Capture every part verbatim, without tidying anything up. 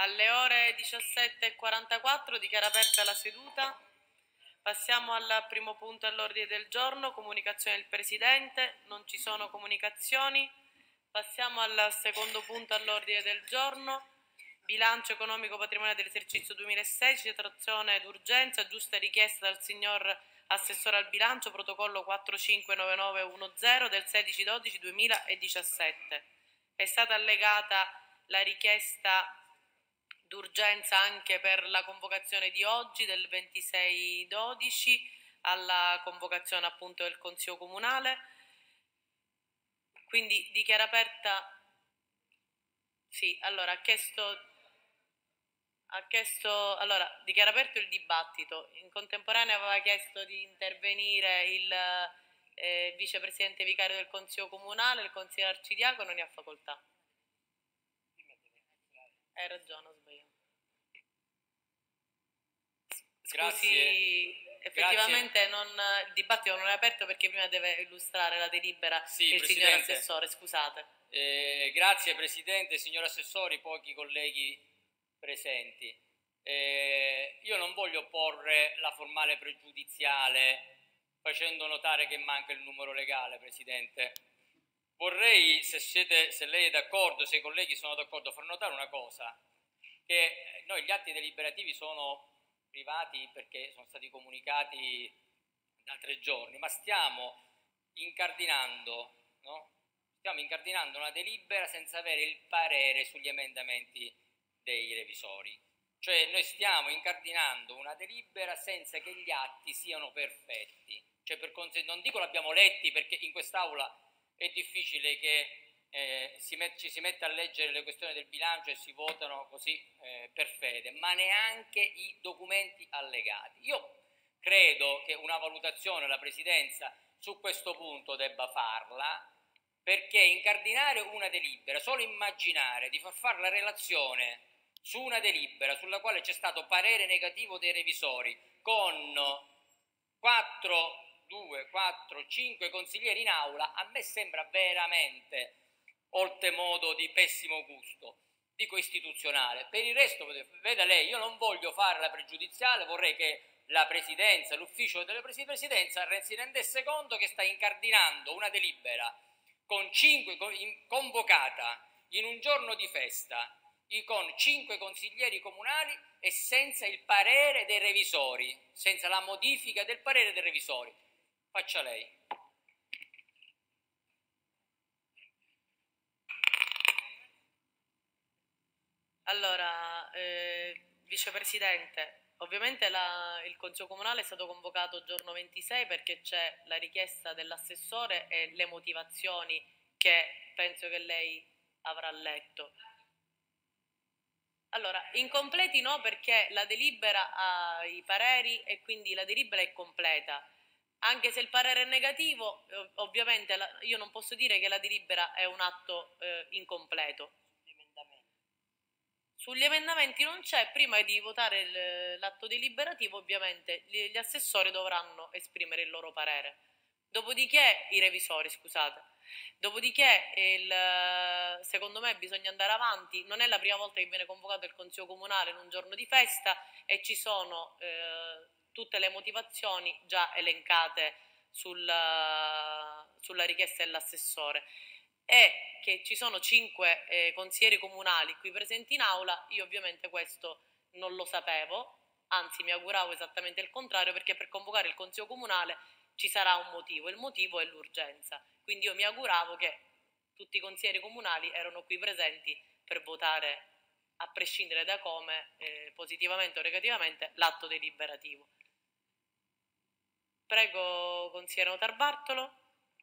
Alle ore diciassette e quarantaquattro dichiaro aperta la seduta. Passiamo al primo punto all'ordine del giorno, comunicazione del Presidente. Non ci sono comunicazioni. Passiamo al secondo punto all'ordine del giorno, bilancio economico patrimoniale dell'esercizio duemilasedici, trattazione d'urgenza, giusta richiesta dal signor Assessore al bilancio, protocollo quattro cinque nove nove uno zero del sedici dodici duemiladiciassette. È stata allegata la richiesta d'urgenza anche per la convocazione di oggi del ventisei dodici alla convocazione appunto del Consiglio Comunale. Quindi dichiaro aperta. Sì, allora ha chiesto ha chiesto allora dichiaro aperto il dibattito. In contemporanea aveva chiesto di intervenire il eh, vicepresidente vicario del Consiglio Comunale, il consigliere arcidiacono, ne ha facoltà. Hai ragione, ho sbagliato. Scusi, Grazie. effettivamente non, il dibattito non è aperto perché prima deve illustrare la delibera sì, il Presidente. signor Assessore, scusate. Eh, grazie Presidente, signor Assessori, pochi colleghi presenti. Eh, io non voglio porre la formale pregiudiziale facendo notare che manca il numero legale, Presidente. Vorrei, se, siete, se lei è d'accordo, se i colleghi sono d'accordo, far notare una cosa, che noi gli atti deliberativi sono privati perché sono stati comunicati da tre giorni, ma stiamo incardinando, no? Stiamo incardinando una delibera senza avere il parere sugli emendamenti dei revisori. Cioè noi stiamo incardinando una delibera senza che gli atti siano perfetti. Cioè per non dico l'abbiamo letti perché in quest'Aula è difficile che eh, si met, ci si metta a leggere le questioni del bilancio e si votano così eh, per fede, ma neanche i documenti allegati. Io credo che una valutazione la Presidenza su questo punto debba farla, perché incardinare una delibera, solo immaginare di far fare la relazione su una delibera sulla quale c'è stato parere negativo dei revisori con quattro, due, quattro, cinque consiglieri in aula, a me sembra veramente oltremodo di pessimo gusto, dico istituzionale. Per il resto, veda lei, io non voglio fare la pregiudiziale, vorrei che la Presidenza, l'ufficio della Presidenza si rendesse conto che sta incardinando una delibera con cinque, convocata in un giorno di festa, con cinque consiglieri comunali e senza il parere dei revisori, senza la modifica del parere dei revisori. Faccia lei. Allora, eh, Vicepresidente, ovviamente la, il Consiglio Comunale è stato convocato giorno ventisei perché c'è la richiesta dell'assessore e le motivazioni che penso che lei avrà letto. Allora, incompleti no, perché la delibera ha i pareri e quindi la delibera è completa. Anche se il parere è negativo, ovviamente la, io non posso dire che la delibera è un atto eh, incompleto. Sugli emendamenti non c'è, prima di votare l'atto deliberativo ovviamente gli, gli assessori dovranno esprimere il loro parere. Dopodiché, i revisori, scusate, dopodiché il, secondo me bisogna andare avanti, non è la prima volta che viene convocato il Consiglio Comunale in un giorno di festa e ci sono eh, tutte le motivazioni già elencate sul, sulla richiesta dell'assessore. E che ci sono cinque eh, consiglieri comunali qui presenti in aula, io ovviamente questo non lo sapevo, anzi mi auguravo esattamente il contrario, perché per convocare il Consiglio Comunale ci sarà un motivo, il motivo è l'urgenza, quindi io mi auguravo che tutti i consiglieri comunali erano qui presenti per votare, a prescindere da come, eh, positivamente o negativamente, l'atto deliberativo. Prego, consigliere Notarbartolo.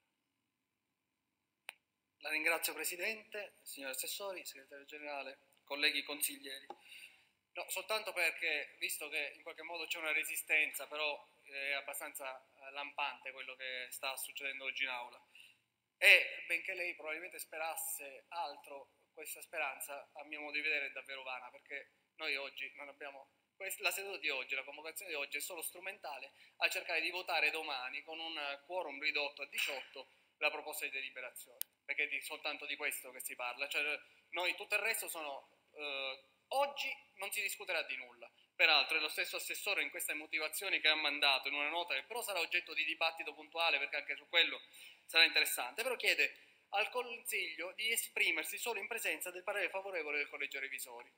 La ringrazio Presidente, signori Assessori, Segretario Generale, colleghi consiglieri. No, soltanto perché, visto che in qualche modo c'è una resistenza, però è abbastanza lampante quello che sta succedendo oggi in Aula, e benché lei probabilmente sperasse altro, questa speranza, a mio modo di vedere, è davvero vana, perché noi oggi non abbiamo... La seduta di oggi, la convocazione di oggi è solo strumentale a cercare di votare domani con un quorum ridotto a diciotto la proposta di deliberazione, perché è di, soltanto di questo che si parla, cioè noi tutto il resto sono eh, Oggi non si discuterà di nulla. Peraltro è lo stesso assessore in queste motivazioni che ha mandato in una nota che però sarà oggetto di dibattito puntuale, perché anche su quello sarà interessante, però chiede al Consiglio di esprimersi solo in presenza del parere favorevole del Collegio Revisori.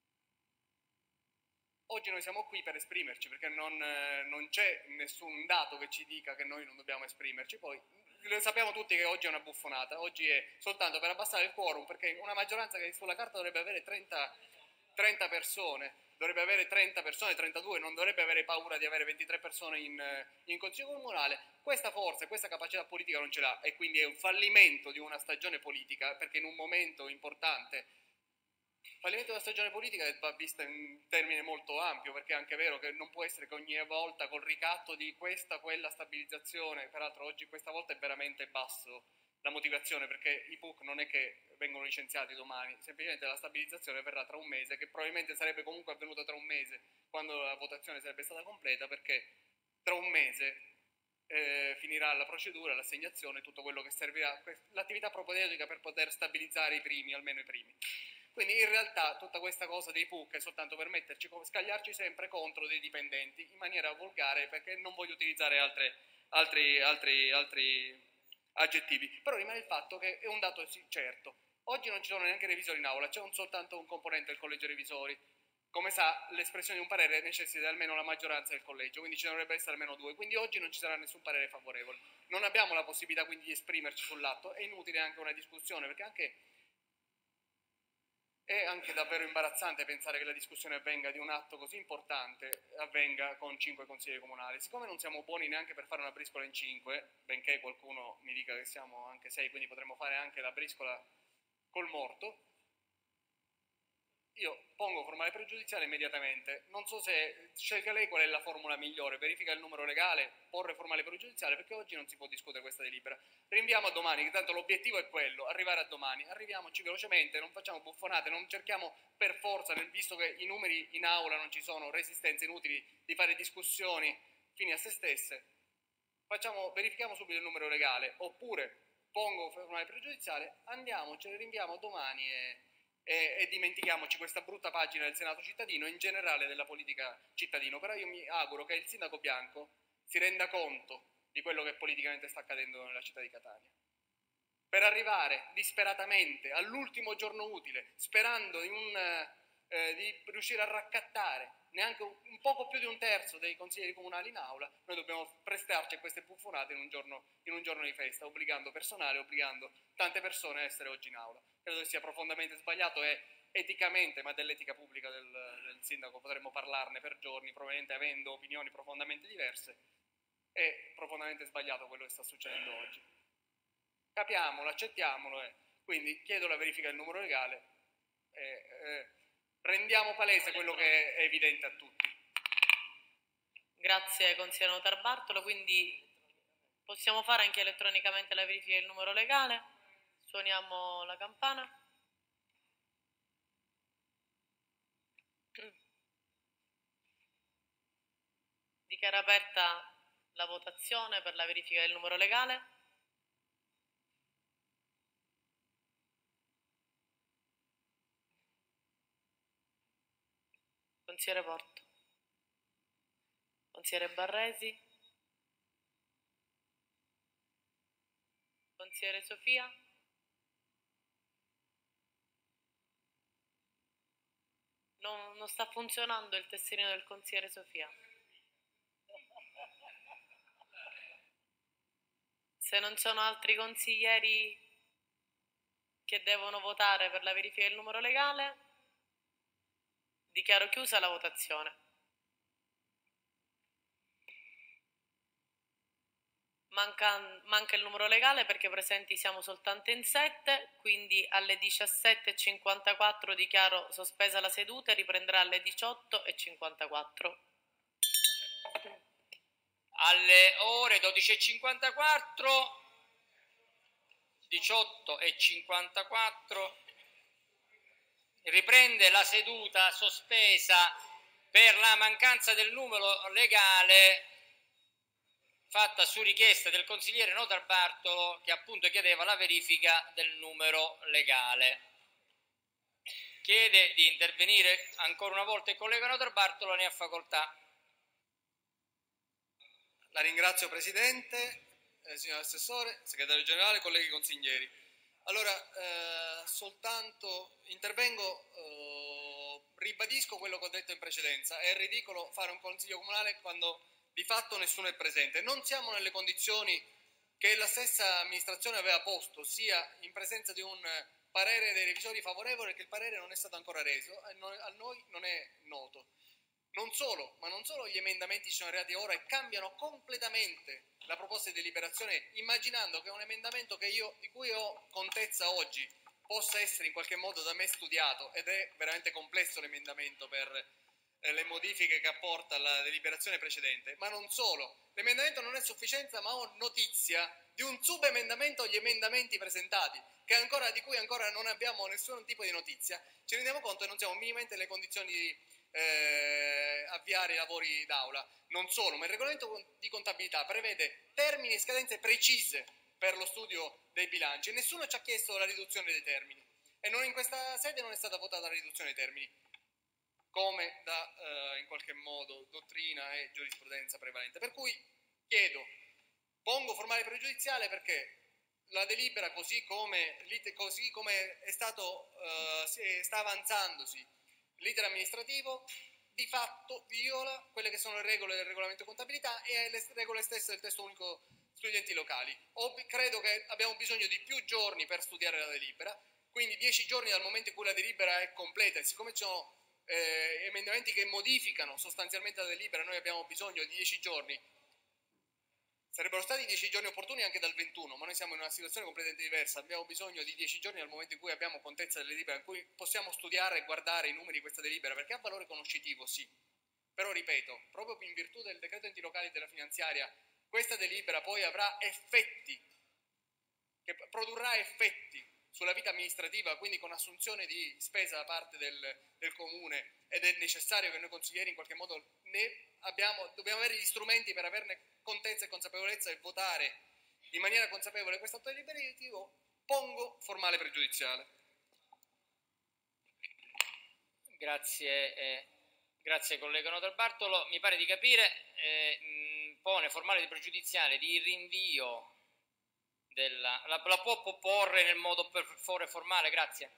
Oggi noi siamo qui per esprimerci, perché non, non c'è nessun dato che ci dica che noi non dobbiamo esprimerci. Poi lo sappiamo tutti che oggi è una buffonata, oggi è soltanto per abbassare il quorum, perché una maggioranza che sulla carta dovrebbe avere trenta, trenta persone, dovrebbe avere trenta persone, trentadue, non dovrebbe avere paura di avere ventitré persone in, in Consiglio Comunale, questa forza e questa capacità politica non ce l'ha, e quindi è un fallimento di una stagione politica, perché in un momento importante. Il fallimento della stagione politica va vista in termine molto ampio, perché è anche vero che non può essere che ogni volta col ricatto di questa, quella stabilizzazione, peraltro oggi questa volta è veramente basso la motivazione, perché i P U C non è che vengono licenziati domani, semplicemente la stabilizzazione verrà tra un mese, che probabilmente sarebbe comunque avvenuta tra un mese, quando la votazione sarebbe stata completa, perché tra un mese eh, finirà la procedura, l'assegnazione, tutto quello che servirà, l'attività propedeutica per poter stabilizzare i primi, almeno i primi. Quindi in realtà tutta questa cosa dei P U C è soltanto per metterci, scagliarci sempre contro dei dipendenti in maniera volgare, perché non voglio utilizzare altre, altri, altri, altri aggettivi. Però rimane il fatto che è un dato certo. Oggi non ci sono neanche revisori in aula, c'è un, soltanto un componente del collegio revisori. Come sa, l'espressione di un parere necessita almeno la maggioranza del collegio, quindi ci dovrebbe essere almeno due, quindi oggi non ci sarà nessun parere favorevole. Non abbiamo la possibilità quindi di esprimerci sull'atto, è inutile anche una discussione, perché anche è anche davvero imbarazzante pensare che la discussione avvenga di un atto così importante, avvenga con cinque consiglieri comunali. Siccome non siamo buoni neanche per fare una briscola in cinque, benché qualcuno mi dica che siamo anche sei, quindi potremmo fare anche la briscola col morto, io pongo formale pregiudiziale immediatamente. Non so se scelga lei qual è la formula migliore, verifica il numero legale, porre formale pregiudiziale, perché oggi non si può discutere questa delibera. Rinviamo a domani, che tanto l'obiettivo è quello, arrivare a domani. Arriviamoci velocemente, non facciamo buffonate, non cerchiamo per forza, visto che i numeri in aula non ci sono, resistenze inutili di fare discussioni fini a se stesse. Facciamo, verifichiamo subito il numero legale, oppure pongo formale pregiudiziale, andiamo, ce le rinviamo a domani e... E, e dimentichiamoci questa brutta pagina del Senato cittadino e in generale della politica cittadino. Però io mi auguro che il sindaco Bianco si renda conto di quello che politicamente sta accadendo nella città di Catania, per arrivare disperatamente all'ultimo giorno utile, sperando in un, eh, di riuscire a raccattare neanche un, un poco più di un terzo dei consiglieri comunali in aula. Noi dobbiamo prestarci a queste buffonate in un giorno, in un giorno di festa, obbligando personale, obbligando tante persone a essere oggi in aula. Credo che sia profondamente sbagliato e eticamente, ma dell'etica pubblica del, del sindaco potremmo parlarne per giorni, probabilmente avendo opinioni profondamente diverse. È profondamente sbagliato quello che sta succedendo oggi. Capiamolo, accettiamolo, eh. Quindi chiedo la verifica del numero legale e eh, rendiamo palese quello che è evidente a tutti. Grazie consigliere Notarbartolo, quindi possiamo fare anche elettronicamente la verifica del numero legale. Suoniamo la campana. Dichiaro aperta la votazione per la verifica del numero legale. Consigliere Porto. Consigliere Barresi. Consigliere Sofia. Non, non sta funzionando il tesserino del consigliere Sofia. Se non sono altri consiglieri che devono votare per la verifica del numero legale, dichiaro chiusa la votazione. Manca, manca il numero legale perché presenti siamo soltanto in sette, quindi alle diciassette e cinquantaquattro dichiaro sospesa la seduta e riprenderà alle diciotto e cinquantaquattro. Alle ore dodici e cinquantaquattro, diciotto e cinquantaquattro, riprende la seduta sospesa per la mancanza del numero legale fatta su richiesta del consigliere Notarbartolo, che appunto chiedeva la verifica del numero legale. chiede di intervenire ancora una volta il collega Notarbartolo, ne ha facoltà. La ringrazio Presidente, eh, signor Assessore, Segretario Generale, colleghi consiglieri. Allora, eh, soltanto intervengo, eh, ribadisco quello che ho detto in precedenza. È ridicolo fare un consiglio comunale quando di fatto nessuno è presente. Non siamo nelle condizioni che la stessa amministrazione aveva posto, sia in presenza di un parere dei revisori favorevole, che il parere non è stato ancora reso, a noi non è noto. Non solo, ma non solo gli emendamenti ci sono arrivati ora e cambiano completamente la proposta di deliberazione, immaginando che un emendamento che io, di cui ho contezza oggi possa essere in qualche modo da me studiato, ed è veramente complesso l'emendamento per eh, le modifiche che apporta la deliberazione precedente, ma non solo, l'emendamento non è sufficienza, ma ho notizia di un subemendamento agli emendamenti presentati, che ancora, di cui ancora non abbiamo nessun tipo di notizia. Ci rendiamo conto che non siamo minimamente nelle condizioni di Eh, avviare i lavori d'aula. Non solo, ma il regolamento di contabilità prevede termini e scadenze precise per lo studio dei bilanci e nessuno ci ha chiesto la riduzione dei termini e non in questa sede non è stata votata la riduzione dei termini come da eh, in qualche modo dottrina e giurisprudenza prevalente, per cui chiedo, pongo formale pregiudiziale perché la delibera così come, così come è stato eh, sta avanzandosi l'iter amministrativo di fatto viola quelle che sono le regole del regolamento di contabilità e le regole stesse del testo unico sugli enti locali. O, credo che abbiamo bisogno di più giorni per studiare la delibera, quindi dieci giorni dal momento in cui la delibera è completa, e siccome ci sono eh, emendamenti che modificano sostanzialmente la delibera, noi abbiamo bisogno di dieci giorni. Sarebbero stati dieci giorni opportuni anche dal ventuno, ma noi siamo in una situazione completamente diversa. Abbiamo bisogno di dieci giorni dal momento in cui abbiamo contezza della delibera, in cui possiamo studiare e guardare i numeri di questa delibera, perché ha valore conoscitivo, sì. Però, ripeto, proprio in virtù del decreto enti locali e della finanziaria, questa delibera poi avrà effetti, che produrrà effetti sulla vita amministrativa, quindi con assunzione di spesa da parte del, del comune, ed è necessario che noi consiglieri in qualche modo ne abbiamo, dobbiamo avere gli strumenti per averne contezza e consapevolezza e votare in maniera consapevole questo atto deliberativo. Pongo formale pregiudiziale. Grazie, eh, grazie collega Notarbartolo. Mi pare di capire, eh, mh, pone formale pregiudiziale di rinvio della, la, la può proporre nel modo per favore formale, grazie.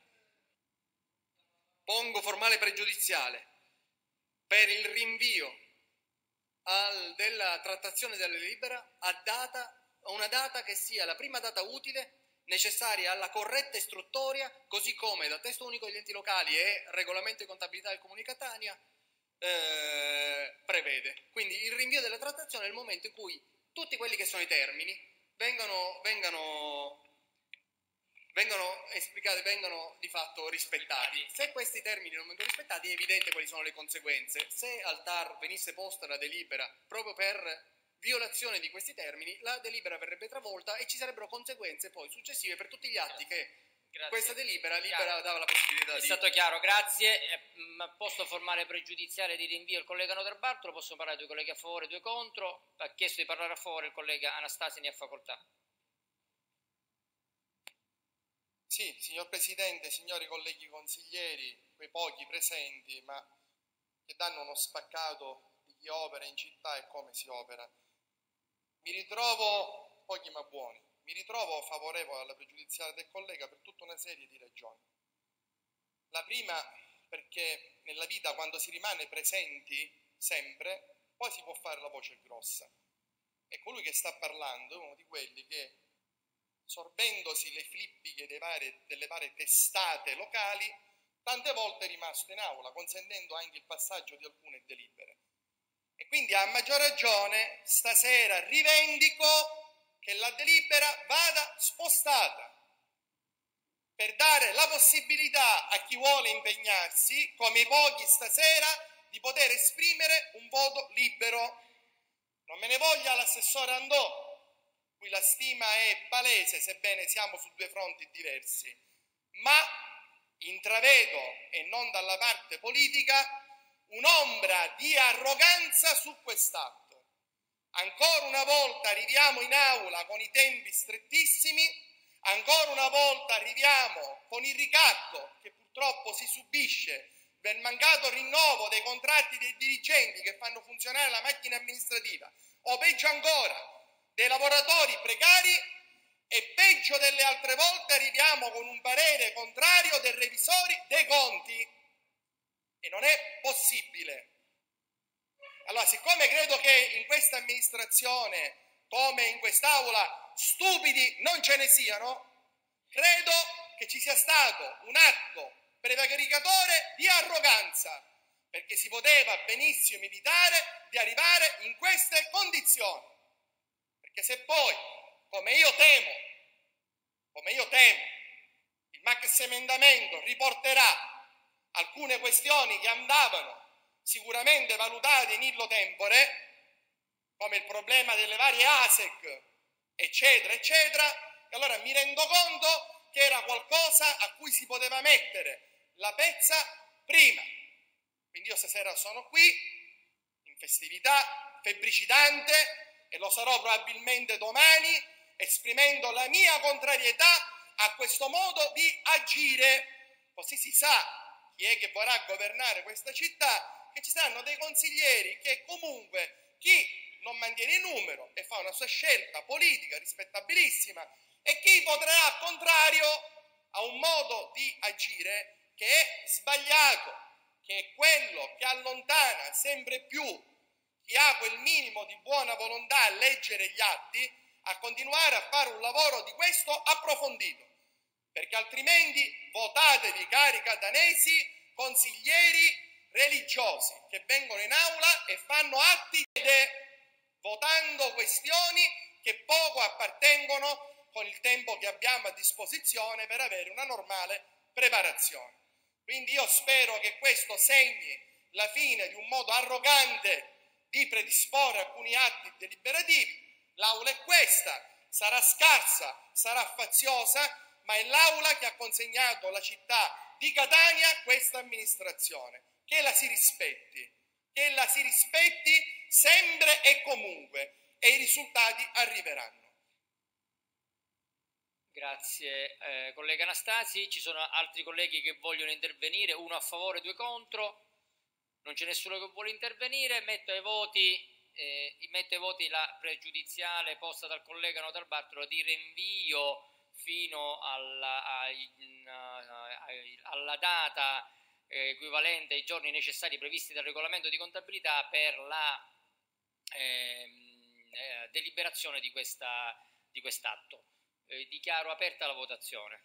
Pongo formale pregiudiziale per il rinvio al, della trattazione della delibera a, data, a una data che sia la prima data utile necessaria alla corretta istruttoria, così come dal testo unico degli enti locali e regolamento di contabilità del Comune di Catania eh, prevede. Quindi il rinvio della trattazione nel momento in cui tutti quelli che sono i termini vengano, vengano, vengono esplicati, vengono di fatto rispettati. Se questi termini non vengono rispettati è evidente quali sono le conseguenze. Se al T A R venisse posta la delibera proprio per violazione di questi termini, la delibera verrebbe travolta e ci sarebbero conseguenze poi successive per tutti gli atti che grazie. Questa delibera libera dava la possibilità è di... È stato chiaro, grazie. Posto formale pregiudiziale di rinvio il collega Notarbartolo, possono parlare due colleghi a favore, due contro. Ha chiesto di parlare a favore il collega Anastasi, ne ha facoltà. Sì, signor Presidente, signori colleghi consiglieri, quei pochi presenti, ma che danno uno spaccato di chi opera in città e come si opera. Mi ritrovo, pochi ma buoni, mi ritrovo favorevole alla pregiudiziale del collega per tutta una serie di ragioni. La prima, perché nella vita quando si rimane presenti sempre, poi si può fare la voce grossa. E colui che sta parlando è uno di quelli che, sorbendosi le flippiche dei vari, delle varie testate locali, tante volte è rimasto in aula, consentendo anche il passaggio di alcune delibere. E quindi a maggior ragione stasera rivendico che la delibera vada spostata per dare la possibilità a chi vuole impegnarsi, come i pochi stasera, di poter esprimere un voto libero. Non me ne voglia l'assessore Andò, cui la stima è palese, sebbene siamo su due fronti diversi, ma intravedo, e non dalla parte politica, un'ombra di arroganza su quest'atto. Ancora una volta arriviamo in aula con i tempi strettissimi, Ancora una volta arriviamo con il ricatto che purtroppo si subisce del mancato rinnovo dei contratti dei dirigenti che fanno funzionare la macchina amministrativa, o peggio ancora, dei lavoratori precari, e peggio delle altre volte arriviamo con un parere contrario dei revisori dei conti. E non è possibile. Allora, siccome credo che in questa amministrazione, come in quest'Aula, stupidi non ce ne siano, credo che ci sia stato un atto prevaricatore di arroganza, perché si poteva benissimo evitare di arrivare in queste condizioni. Perché se poi, come io temo, come io temo, il maxiemendamento riporterà alcune questioni che andavano sicuramente valutate in illo tempore, come il problema delle varie A S E C, eccetera, eccetera, e allora mi rendo conto che era qualcosa a cui si poteva mettere la pezza prima. Quindi io stasera sono qui, in festività, febbricitante, e lo sarò probabilmente domani, esprimendo la mia contrarietà a questo modo di agire. Così si sa chi è che vorrà governare questa città, che ci saranno dei consiglieri che comunque chi non mantiene il numero e fa una sua scelta politica rispettabilissima, e chi voterà al contrario a un modo di agire che è sbagliato, che è quello che allontana sempre più chi ha quel minimo di buona volontà a leggere gli atti a continuare a fare un lavoro di questo approfondito, perché altrimenti votatevi, cari catanesi, consiglieri religiosi che vengono in aula e fanno atti votando questioni che poco appartengono con il tempo che abbiamo a disposizione per avere una normale preparazione. Quindi io spero che questo segni la fine di un modo arrogante di predisporre alcuni atti deliberativi. L'aula è questa, sarà scarsa, sarà faziosa, ma è l'aula che ha consegnato alla città di Catania a questa amministrazione. Che la si rispetti, che la si rispetti sempre e comunque, e i risultati arriveranno. Grazie eh, collega Anastasi. Ci sono altri colleghi che vogliono intervenire, uno a favore, due contro. Non c'è nessuno che vuole intervenire. Metto ai voti, eh, metto ai voti la pregiudiziale posta dal collega Notarbartolo di rinvio fino alla, ai, ai, alla data equivalente ai giorni necessari previsti dal regolamento di contabilità per la ehm, eh, deliberazione di, questa, di quest'atto. Eh, dichiaro aperta la votazione.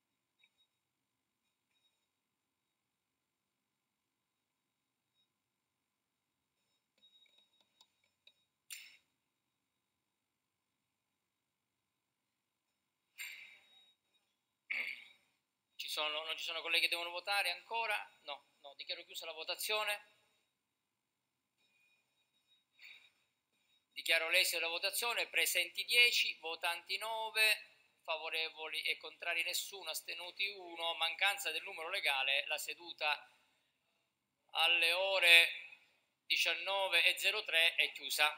Ci sono, non ci sono colleghi che devono votare ancora? No, no, dichiaro chiusa la votazione. Dichiaro l'esito della votazione: presenti dieci, votanti nove, favorevoli e contrari nessuno, astenuti uno, mancanza del numero legale. La seduta alle ore diciannove e zero tre è chiusa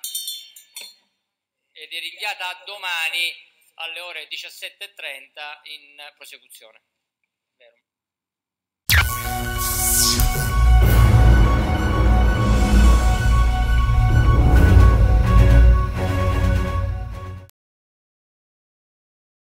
ed è rinviata a domani alle ore diciassette e trenta in prosecuzione.